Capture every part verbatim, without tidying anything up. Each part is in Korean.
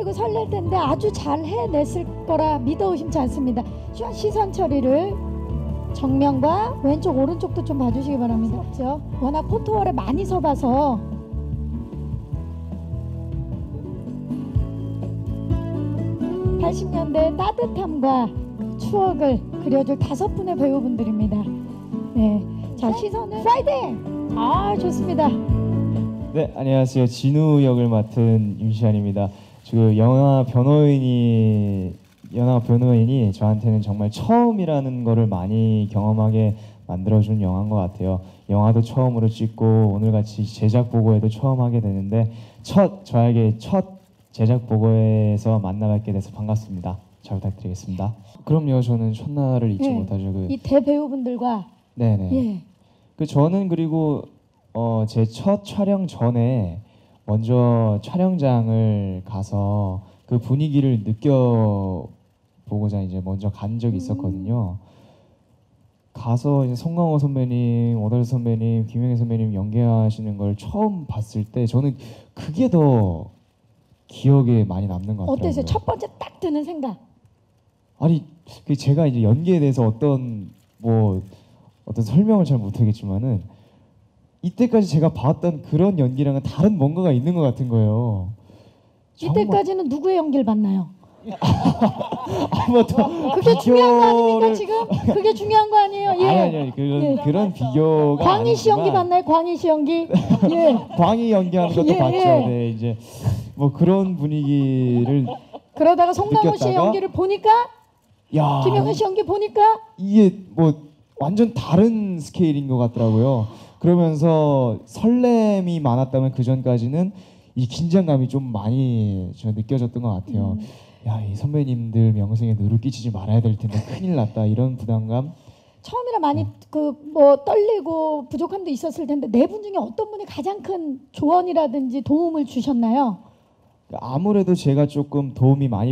설레고 설렐 텐데 아주 잘 해냈을 거라 믿어 의심치 않습니다. 시선 처리를 정면과 왼쪽 오른쪽도 좀 봐주시기 바랍니다. 그렇죠? 워낙 포토월에 많이 서봐서 팔십 년대의 따뜻함과 추억을 그려줄 다섯 분의 배우분들입니다. 네, 자 시선은 프라이데이. 아 좋습니다. 네, 안녕하세요. 진우 역을 맡은 윤시안입니다. 그 영화 변호인이 영화 변호인이 저한테는 정말 처음이라는 거를 많이 경험하게 만들어준 영화인 것 같아요. 영화도 처음으로 찍고 오늘같이 제작 보고회도 처음 하게 되는데 첫 저에게 첫 제작 보고회에서 만나뵙게 돼서 반갑습니다. 잘 부탁드리겠습니다. 그럼요, 저는 첫날을 잊지 네, 못하죠. 그, 이 대배우분들과 네네. 예. 그 저는 그리고 어, 제 첫 촬영 전에 먼저 촬영장을 가서 그 분위기를 느껴보고자 이제 먼저 간 적이 있었거든요. 가서 이제 송강호 선배님, 오달수 선배님, 김영애 선배님 연기하시는 걸 처음 봤을 때 저는 그게 더 기억에 많이 남는 것 같아요. 어땠어요? 첫 번째 딱 드는 생각. 아니, 그 제가 이제 연기에 대해서 어떤 뭐 어떤 설명을 잘 못하겠지만은 이때까지 제가 봤던 그런 연기랑은 다른 뭔가가 있는 것 같은 거예요. 이때까지는 누구의 연기를 봤나요? 아무도 그게 중요한 거 아닙니까 지금? 그게 중요한 거 아니에요? 예. 아니 아니 아니 그런 예. 그런 비교가 광희 씨 연기 아니지만 봤나요? 광희 씨 연기? 예. 광희 연기하는 것도 예, 봤죠. 예. 네, 이제 뭐 그런 분위기를 그러다가 송강호 씨의 느꼈다가 연기를 보니까 야 김영애 씨 연기 보니까 이게 뭐 완전 다른 스케일인 것 같더라고요. 그러면서 설렘이 많았다면 그 전까지는 이 긴장감이 좀 많이 저 느껴졌던 것 같아요. 음. 야, 이 선배님들 명성에 누를 끼치지 말아야 될 텐데 큰일 났다 이런 부담감. 처음이라 많이 그 뭐 떨리고 부족함도 있었을 텐데 네 분 중에 어떤 분이 가장 큰 조언이라든지 도움을 주셨나요? 아무래도 제가 조금 도움이 많이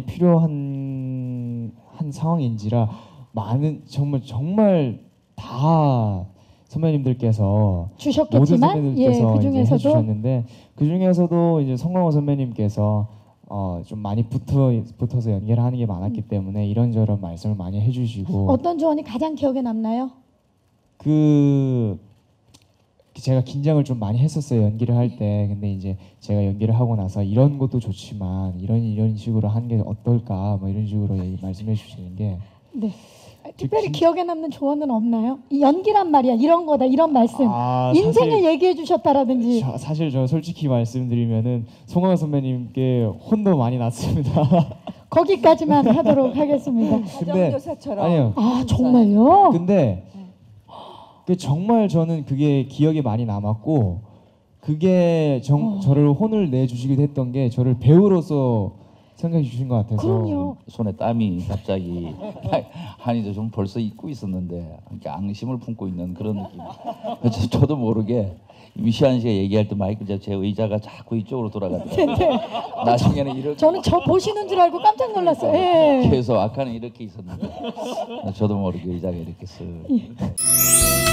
필요한 한 상황인지라 많은 정말 정말 다 선배님들께서 주셨겠지만 모든 선배님들께서 예, 그 이제 중에서도 해주셨는데 그 중에서도 이제 송강호 선배님께서 어, 좀 많이 붙어 붙어서 연기를 하는 게 많았기 때문에 이런저런 말씀을 많이 해주시고 어떤 조언이 가장 기억에 남나요? 그 제가 긴장을 좀 많이 했었어요 연기를 할 때. 근데 이제 제가 연기를 하고 나서 이런 것도 좋지만 이런 이런 식으로 하는 게 어떨까 뭐 이런 식으로 말씀해 주시는 게 네. 특별히 긴- 기억에 남는 조언은 없나요? 이 연기란 말이야 이런 거다 이런 말씀 아, 인생을 사실- 얘기해 주셨다라든지 자, 사실 저 솔직히 말씀드리면은 송강호 선배님께 혼도 많이 났습니다. 거기까지만 하도록 하겠습니다. 근데 가정교사처럼. 아니요. 아 정말요? 근데 그 정말 저는 그게 기억에 많이 남았고 그게 정, 어. 저를 혼을 내주시기도 했던 게 저를 배우로서 생각해 주신 것 같아서. 그럼요. 손에 땀이 갑자기 한이도 좀 벌써 잊고 있었는데 이렇게 앙심을 품고 있는 그런 느낌. 그래서 저도 모르게 위시한 씨가 얘기할 때 마이크 제 의자가 자꾸 이쪽으로 돌아가더라고요. 나중에는 이렇게 저는 저 보시는 줄 알고 깜짝 놀랐어요. 예. 계속 아까는 이렇게 있었는데 저도 모르게 의자가 이렇게 쓱.